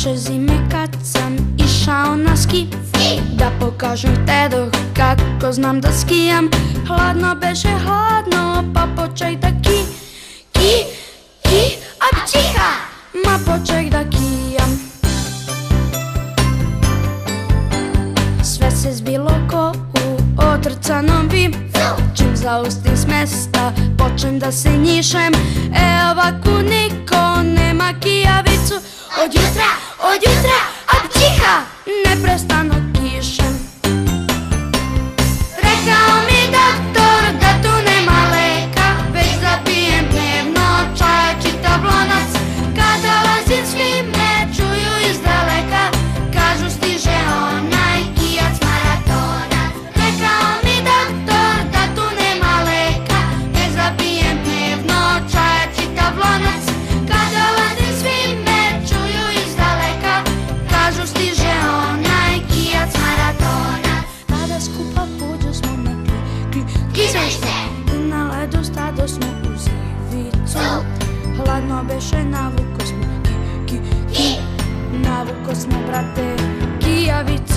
Prošle zime kad sam išao na ski, da pokažem tedoh kako znam da skijam. Hladno beše hladno, pa poček da a ptiha, ma poček da kijam. Sve se zbilo ko u otrcanom bi, čim zaustim s mesta počnem da se njišem. Ovako niko nema kijavicu, od jutra, a ptiha, neprestano kišem. Rekao mi doktor da tu nema leka, već da pijem dnevno čaja čitav lonac. Kad dolazim svi me čuju iz daleka, kažu stiže onaj kijac maratonac. Rekao mi doktor da tu nema leka, već da pijem dnevno čaja čitav lonac. Kad dolazim svi me čuju iz daleka, kažu stiže onaj kijac maratonac. Kada skupa pođo smo na klizište, na ledu stado smo uz ivicu. Hladno beše, navuko smo navuko smo, brate, kijavicu.